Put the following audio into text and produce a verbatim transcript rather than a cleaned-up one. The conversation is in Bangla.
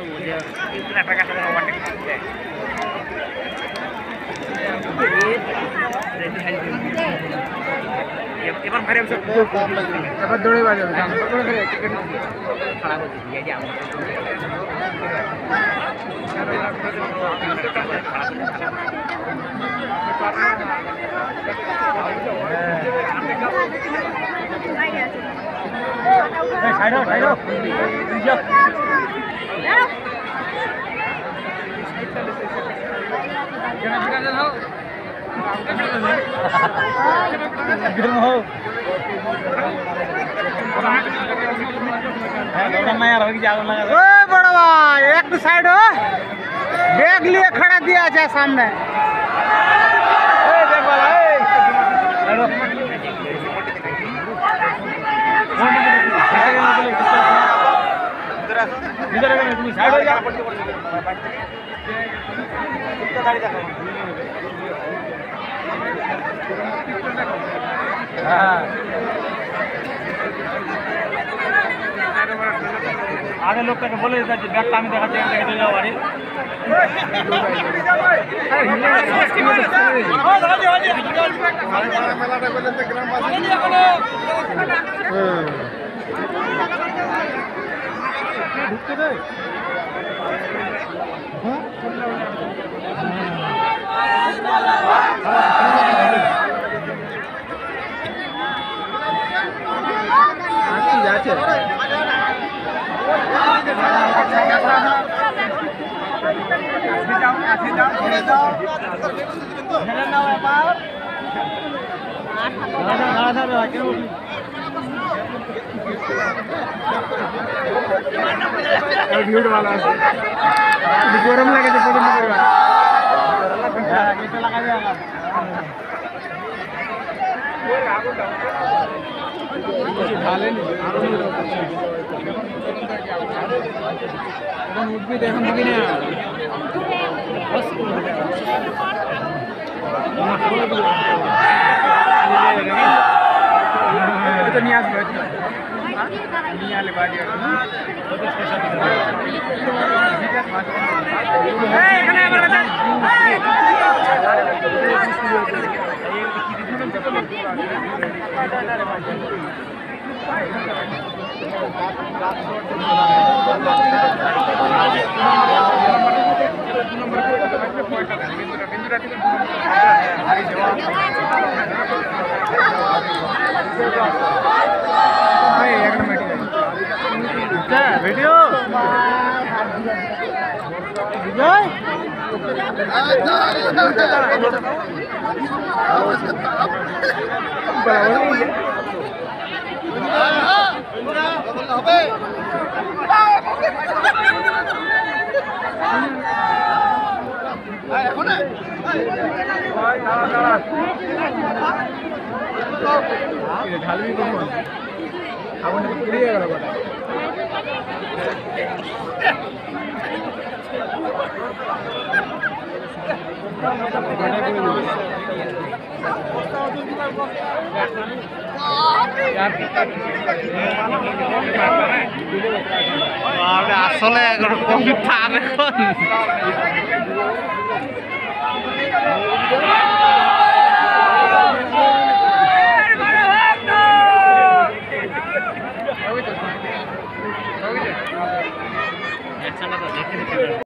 এবার ভারে এবার দৌড়ে বাজাবে টিকিট খারাপ হচ্ছে দিয়ে আমরা সাইডো সাইডো बड़ा भाई एक साइड हो बैग लिए खड़ा दिया जाए सामने साइड हो जा आगे लोग के बोले बैग टाइम देखा चले जाओ बाड़ी যাচ্ছে ভিড় ভালো আছে গরম লাগেছে পছন্দ করবা লাগাবে উঠবি এখন দিবি না নিয়ে আসবে নিয়ে আলে বাড়ি ভিডিও ঢালবি কখন আগুন পুড়িয়ে গেল গোটা আসলে কম পান এখন